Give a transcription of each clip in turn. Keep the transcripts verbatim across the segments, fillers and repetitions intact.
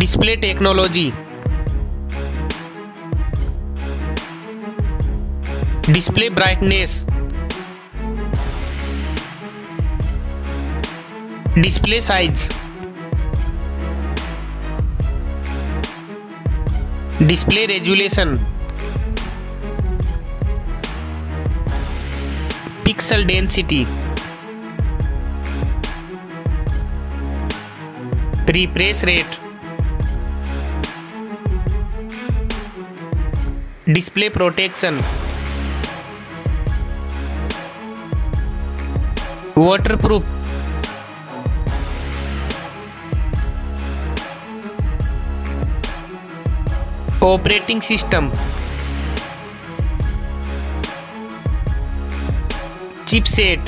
Display technology. Display brightness. Display size. Display resolution. Pixel density. Refresh rate. Display protection. Waterproof. Operating system. Chipset.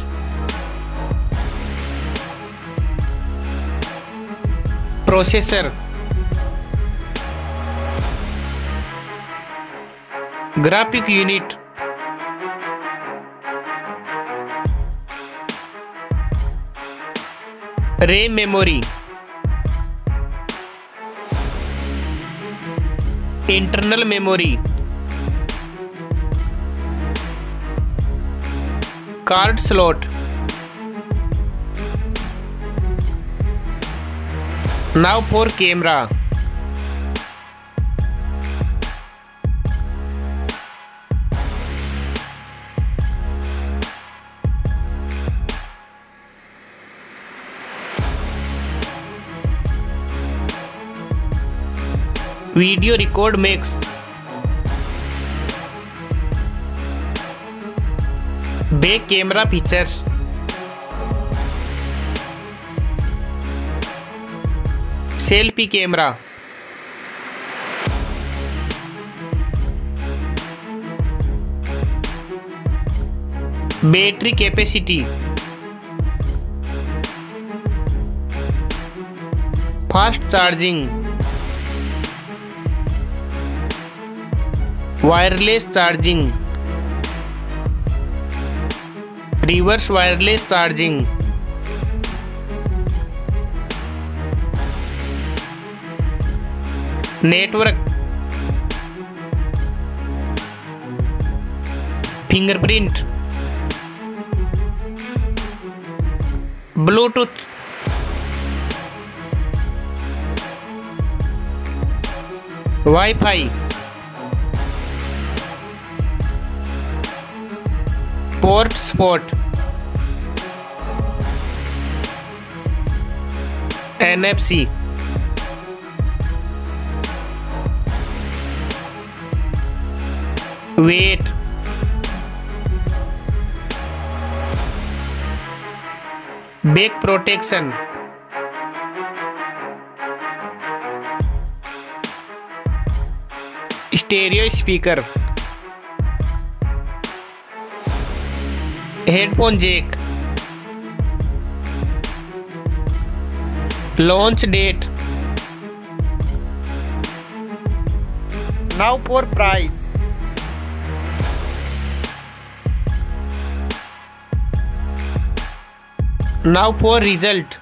Processor. Graphic unit. RAM memory. Internal memory. Card slot. Now for camera. Video record mix. Back camera features. Selfie camera. Battery capacity. Fast charging. Wireless charging. Reverse wireless charging. Network. Fingerprint. Bluetooth. Wi-Fi. Port spot. N F C. Weight. Back protection. Stereo speaker. Headphone jack. Launch date. Now for price. Now for result.